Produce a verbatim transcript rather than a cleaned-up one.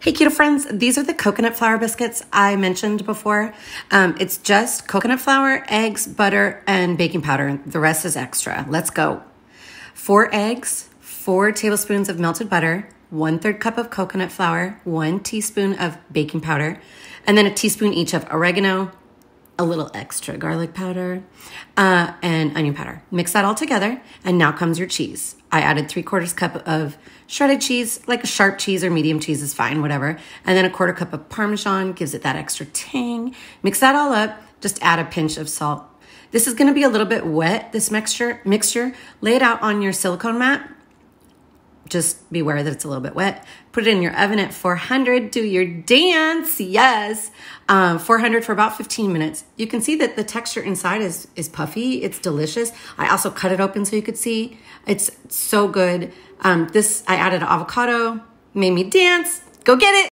Hey keto friends, these are the coconut flour biscuits I mentioned before. Um, it's just coconut flour, eggs, butter, and baking powder. The rest is extra. Let's go. Four eggs, four tablespoons of melted butter, one third cup of coconut flour, one teaspoon of baking powder, and then a teaspoon each of oregano, a little extra garlic powder, uh, and onion powder. Mix that all together, and now comes your cheese. I added three quarters cup of shredded cheese, like a sharp cheese or medium cheese is fine, whatever. And then a quarter cup of Parmesan gives it that extra tang. Mix that all up, just add a pinch of salt. This is gonna be a little bit wet, this mixture. Mixture. Lay it out on your silicone mat. Just be aware that it's a little bit wet. Put it in your oven at four hundred. Do your dance. Yes. Um, four hundred for about fifteen minutes. You can see that the texture inside is, is puffy. It's delicious. I also cut it open so you could see. It's so good. Um, this, I added avocado. Made me dance. Go get it.